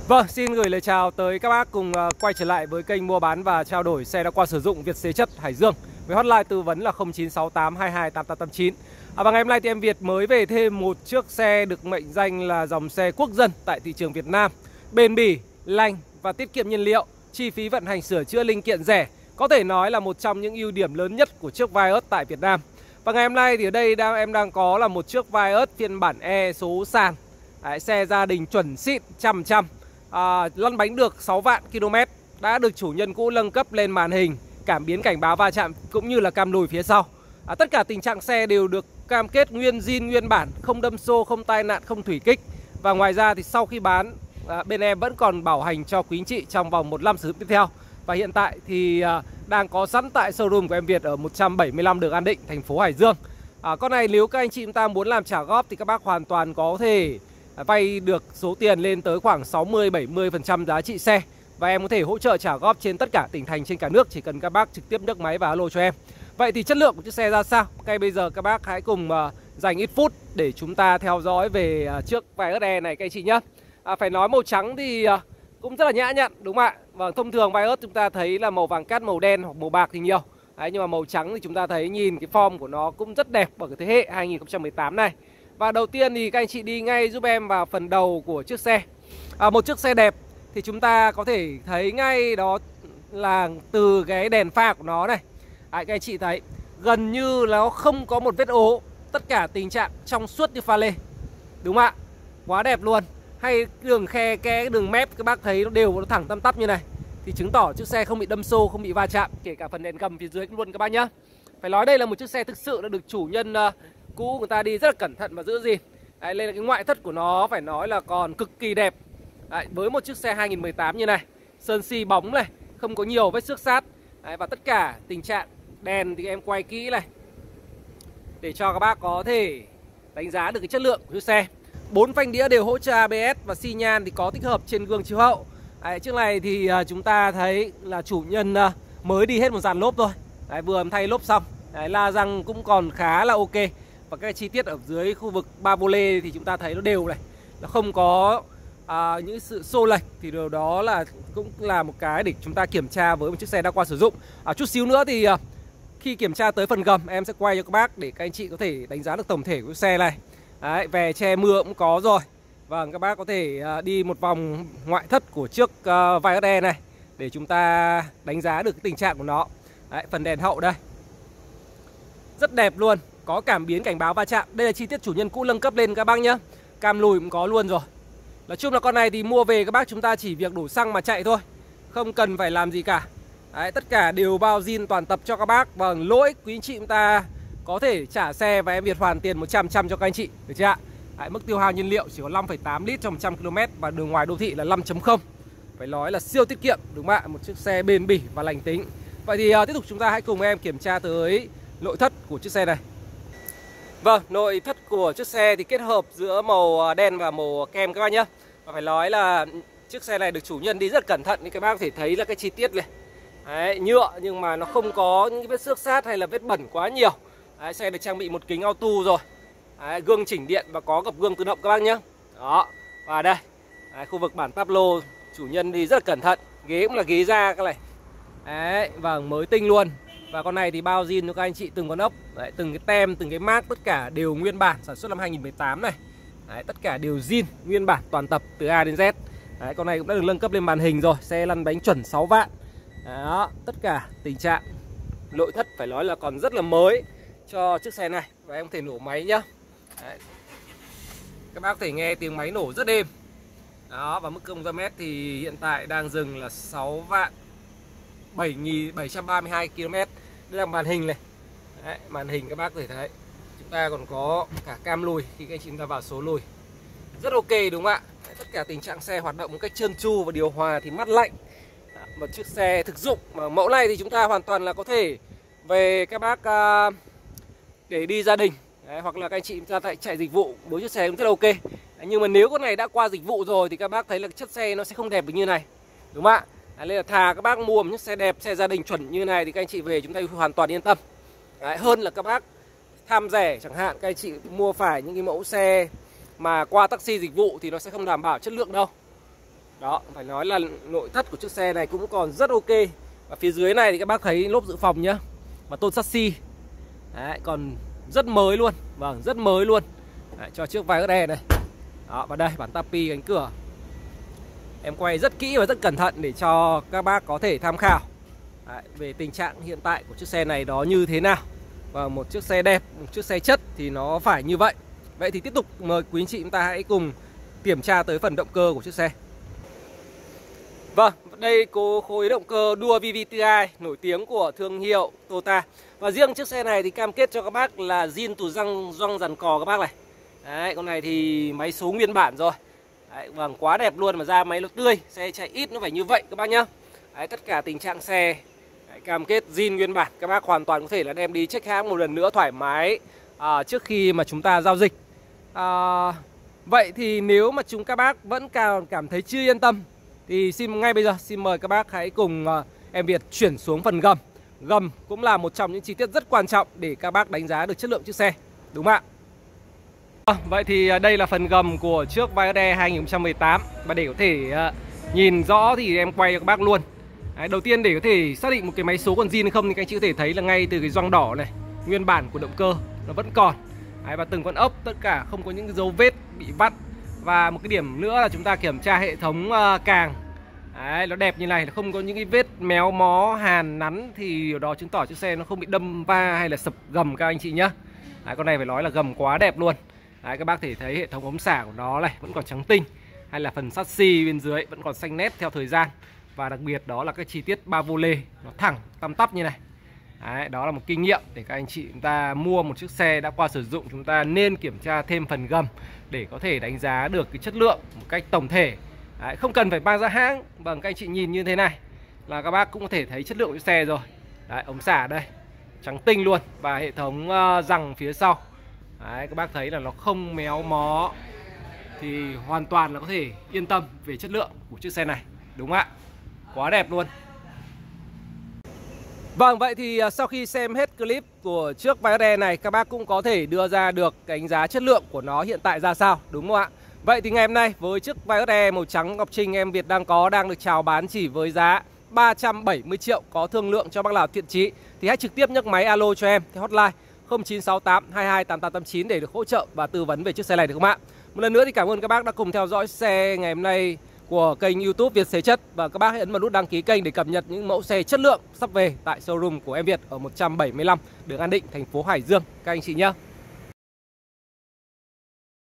Vâng, xin gửi lời chào tới các bác cùng quay trở lại với kênh mua bán và trao đổi xe đã qua sử dụng Việt Xế Chất Hải Dương. Với hotline tư vấn là 0968228889. Và ngày hôm nay thì em Việt mới về thêm một chiếc xe được mệnh danh là dòng xe quốc dân tại thị trường Việt Nam. Bền bỉ, lành và tiết kiệm nhiên liệu, chi phí vận hành sửa chữa linh kiện rẻ. Có thể nói là một trong những ưu điểm lớn nhất của chiếc Vios tại Việt Nam. Và ngày hôm nay thì ở đây em đang có là một chiếc Vios phiên bản E số sàn. Xe gia đình chuẩn xịn, trăm. Lăn bánh được 6 vạn km, đã được chủ nhân cũ nâng cấp lên màn hình, cảm biến cảnh báo va chạm cũng như là cam lùi phía sau. Tất cả tình trạng xe đều được cam kết nguyên zin nguyên bản, không đâm xô, không tai nạn, không thủy kích. Và ngoài ra thì sau khi bán, bên em vẫn còn bảo hành cho quý anh chị trong vòng 1 năm sử dụng tiếp theo. Và hiện tại thì đang có sẵn tại showroom của em Việt ở 175 đường An Định, thành phố Hải Dương. Con này nếu các anh chị chúng ta muốn làm trả góp thì các bác hoàn toàn có thể vay được số tiền lên tới khoảng 60-70% giá trị xe. Và em có thể hỗ trợ trả góp trên tất cả tỉnh thành trên cả nước, chỉ cần các bác trực tiếp nhấc máy và alo cho em. Vậy thì chất lượng của chiếc xe ra sao? Ngay bây giờ các bác hãy cùng dành ít phút để chúng ta theo dõi về chiếc Vios E này các anh chị nhé. Phải nói màu trắng thì cũng rất là nhã nhặn, đúng không ạ? Và thông thường Vios chúng ta thấy là màu vàng cát, màu đen hoặc màu bạc thì nhiều. Nhưng mà màu trắng thì chúng ta thấy nhìn cái form của nó cũng rất đẹp ở cái thế hệ 2018 này. Và đầu tiên thì các anh chị đi ngay giúp em vào phần đầu của chiếc xe. Một chiếc xe đẹp thì chúng ta có thể thấy ngay đó là từ cái đèn pha của nó này. Các anh chị thấy gần như nó không có một vết ố, tất cả tình trạng trong suốt như pha lê, đúng không ạ? Quá đẹp luôn. Hay đường khe kẽ, đường mép các bác thấy nó đều nó thẳng tăm tắp như này, thì chứng tỏ chiếc xe không bị đâm xô, không bị va chạm, kể cả phần đèn gầm phía dưới luôn các bác nhá. Phải nói đây là một chiếc xe thực sự đã được chủ nhân cũ người ta đi rất là cẩn thận và giữ gìn. Nên là cái ngoại thất của nó phải nói là còn cực kỳ đẹp. Với một chiếc xe 2018 như này, sơn xi bóng này, không có nhiều vết xước sát. Và tất cả tình trạng đèn thì em quay kỹ này để cho các bác có thể đánh giá được cái chất lượng của chiếc xe. 4 phanh đĩa đều hỗ trợ ABS và xi nhan thì có tích hợp trên gương chiếu hậu. Chiếc này thì chúng ta thấy là chủ nhân mới đi hết một dàn lốp thôi. Vừa thay lốp xong. La răng cũng còn khá là ok. Và các chi tiết ở dưới khu vực ba bô lê thì chúng ta thấy nó đều này, nó không có những sự xô lệch, thì điều đó là cũng là một cái để chúng ta kiểm tra với một chiếc xe đã qua sử dụng. Chút xíu nữa thì khi kiểm tra tới phần gầm em sẽ quay cho các bác để các anh chị có thể đánh giá được tổng thể của chiếc xe này. Về che mưa cũng có rồi. Vâng, các bác có thể đi một vòng ngoại thất của chiếc Vios E này để chúng ta đánh giá được cái tình trạng của nó. Phần đèn hậu đây rất đẹp luôn, có cảm biến cảnh báo va chạm. Đây là chi tiết chủ nhân cũ nâng cấp lên các bác nhé. Cam lùi cũng có luôn rồi. Nói chung là con này thì mua về các bác chúng ta chỉ việc đổ xăng mà chạy thôi, không cần phải làm gì cả. Tất cả đều bao zin toàn tập cho các bác. Vâng, lỗi quý anh chị chúng ta có thể trả xe và em Việt hoàn tiền 100% cho các anh chị, được chưa ạ? Mức tiêu hao nhiên liệu chỉ có 5,8 lít trong 100 km và đường ngoài đô thị là 5.0. Phải nói là siêu tiết kiệm, đúng không ạ? Một chiếc xe bền bỉ và lành tính. Vậy thì tiếp tục chúng ta hãy cùng em kiểm tra tới nội thất của chiếc xe này. Vâng, nội thất của chiếc xe thì kết hợp giữa màu đen và màu kem các bác nhé. Và phải nói là chiếc xe này được chủ nhân đi rất cẩn thận, như các bác có thể thấy là cái chi tiết này. Nhựa nhưng mà nó không có những vết xước sát hay là vết bẩn quá nhiều. Xe được trang bị một kính auto rồi. Gương chỉnh điện và có gập gương tự động các bác nhé. Đó. Và đây, khu vực bản tablo chủ nhân đi rất là cẩn thận. Ghế cũng là ghế da các này. Vâng, mới tinh luôn. Và con này thì bao zin cho các anh chị từng con ốc. Từng cái tem, từng cái mác tất cả đều nguyên bản, sản xuất năm 2018 này. Tất cả đều zin, nguyên bản toàn tập từ A đến Z. Con này cũng đã được nâng cấp lên màn hình rồi. Xe lăn bánh chuẩn 6 vạn. Đó, tất cả tình trạng nội thất phải nói là còn rất là mới cho chiếc xe này. Và em có thể nổ máy nhá. Các bác có thể nghe tiếng máy nổ rất êm. Đó, và mức công ra mét thì hiện tại đang dừng là 6 vạn 7.732 km. Đây là màn hình này. Màn hình các bác có thể thấy. Chúng ta còn có cả cam lùi khi các anh chị chúng ta vào số lùi. Rất ok đúng không ạ? Tất cả tình trạng xe hoạt động một cách trơn tru và điều hòa thì mát lạnh. Một chiếc xe thực dụng mà mẫu này thì chúng ta hoàn toàn là có thể về các bác để đi gia đình. Hoặc là các anh chị chúng ta chạy dịch vụ với chiếc xe cũng rất là ok. Nhưng mà nếu con này đã qua dịch vụ rồi thì các bác thấy là chất xe nó sẽ không đẹp được như này, đúng không ạ? Nên là thà các bác mua một chiếc xe đẹp, xe gia đình chuẩn như này thì các anh chị về chúng ta hoàn toàn yên tâm. Hơn là các bác tham rẻ chẳng hạn, các anh chị mua phải những cái mẫu xe mà qua taxi dịch vụ thì nó sẽ không đảm bảo chất lượng đâu. Đó, phải nói là nội thất của chiếc xe này cũng còn rất ok. Và phía dưới này thì các bác thấy lốp dự phòng nhá, mà tôn chassis. Đấy, còn rất mới luôn. Vâng, rất mới luôn. Đấy, cho chiếc vai đè này. Đó, và đây bản tapi cánh cửa. Em quay rất kỹ và rất cẩn thận để cho các bác có thể tham khảo. Đấy, về tình trạng hiện tại của chiếc xe này đó như thế nào. Và một chiếc xe đẹp, một chiếc xe chất thì nó phải như vậy. Vậy thì tiếp tục mời quý anh chị chúng ta hãy cùng kiểm tra tới phần động cơ của chiếc xe. Vâng, đây có khối động cơ đua VVTi nổi tiếng của thương hiệu Toyota. Và riêng chiếc xe này thì cam kết cho các bác là zin từ gioăng dàn cò các bác này. Đấy, con này thì máy số nguyên bản rồi. Đấy, vâng, quá đẹp luôn, mà ra máy nó tươi, xe chạy ít nó phải như vậy các bác nhá. Đấy, tất cả tình trạng xe cam kết zin nguyên bản, các bác hoàn toàn có thể là đem đi check hãng một lần nữa thoải mái trước khi mà chúng ta giao dịch. Vậy thì nếu mà các bác vẫn cảm thấy chưa yên tâm thì ngay bây giờ xin mời các bác hãy cùng em Việt chuyển xuống phần gầm. Gầm cũng là một trong những chi tiết rất quan trọng để các bác đánh giá được chất lượng chiếc xe, đúng không ạ? Vậy thì đây là phần gầm của chiếc Vios 2018. Và để có thể nhìn rõ thì em quay cho các bác luôn. Đấy, đầu tiên để có thể xác định một cái máy số còn zin hay không thì các anh chị có thể thấy là ngay từ cái gioăng đỏ này, nguyên bản của động cơ nó vẫn còn. Đấy, và từng con ốc tất cả không có những cái dấu vết bị vặn. Và một cái điểm nữa là chúng ta kiểm tra hệ thống càng. Đấy, nó đẹp như này, nó không có những cái vết méo mó, hàn, nắn, thì điều đó chứng tỏ chiếc xe nó không bị đâm va hay là sập gầm các anh chị nhá. Đấy, con này phải nói là gầm quá đẹp luôn. Đấy, các bác thể thấy hệ thống ống xả của nó này vẫn còn trắng tinh, hay là phần chassis bên dưới vẫn còn xanh nét theo thời gian. Và đặc biệt đó là cái chi tiết ba vô lê nó thẳng tăm tắp như này. Đấy, đó là một kinh nghiệm để các anh chị chúng ta mua một chiếc xe đã qua sử dụng, chúng ta nên kiểm tra thêm phần gầm để có thể đánh giá được cái chất lượng một cách tổng thể. Đấy, không cần phải mang ra hãng. Vâng, các anh chị nhìn như thế này là các bác cũng có thể thấy chất lượng của chiếc xe rồi. Đấy, ống xả đây trắng tinh luôn. Và hệ thống rằng phía sau. Đấy, các bác thấy là nó không méo mó, thì hoàn toàn là có thể yên tâm về chất lượng của chiếc xe này, đúng không ạ? Quá đẹp luôn. Vâng, vậy thì sau khi xem hết clip của chiếc Vios này, các bác cũng có thể đưa ra được đánh giá chất lượng của nó hiện tại ra sao, đúng không ạ? Vậy thì ngày hôm nay với chiếc Vios màu trắng ngọc trinh em Việt đang được chào bán chỉ với giá 370 triệu. Có thương lượng cho bác nào thiện chí thì hãy trực tiếp nhấc máy alo cho em theo hotline 0968 22 8889 để được hỗ trợ và tư vấn về chiếc xe này, được không ạ? Một lần nữa thì cảm ơn các bác đã cùng theo dõi xe ngày hôm nay của kênh YouTube Việt Xế Chất. Và các bác hãy ấn vào nút đăng ký kênh để cập nhật những mẫu xe chất lượng sắp về tại showroom của em Việt ở 175 đường An Định, thành phố Hải Dương các anh chị nhé.